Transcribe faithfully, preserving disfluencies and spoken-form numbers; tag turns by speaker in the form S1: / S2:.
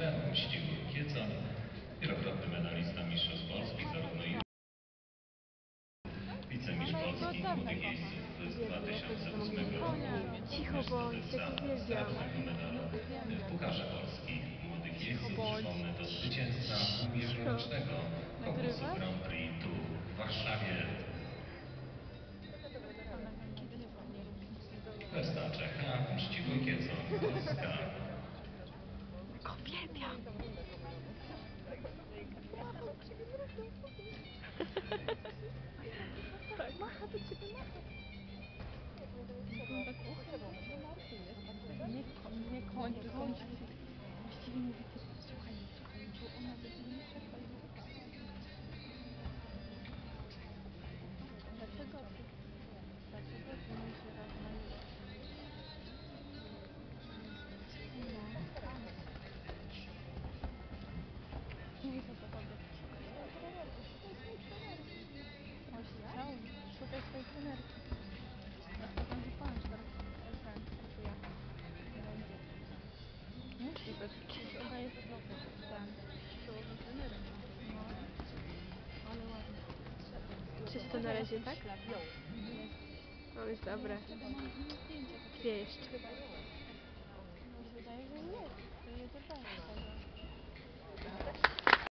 S1: Mściły Kiecoń, wielokrotny medalista Mistrzostw Polski, zarówno i wicemistrz Polski młodych jeźdźców z dwa tysiące ósmego roku,
S2: Cicho bądź, ja to uwielbiam.
S1: srebrnego medalu w Pucharze Polski młodych jeźdźców. Przypomnę, to zwycięzca ubiegłorocznego konkursu Grand Prix tu w Warszawie. Westa Czecha, Mściwy Kiecoń, Polska.
S2: Uwielbiam. Tak, macha do ciebie, macha. Nie, nie kończy, kończy. Właściwie mówi, słuchaj, słuchaj, bo ona będzie nie szedła i dlaczego ty? Dlaczego ty mi się raz na nie widzę za tobie. Chodź, ciao, szukaj swojej trenerki. Ja potem wypałem, że teraz pracuję. Musi być. Udaje to trochę. Tak. Siłowym trenerem. No. Ale ładnie. Czysto na razie, tak?
S3: No.
S2: On jest dobre. Dwie jeszcze.
S3: Mi się wydaje, że jest. To jest dobrze.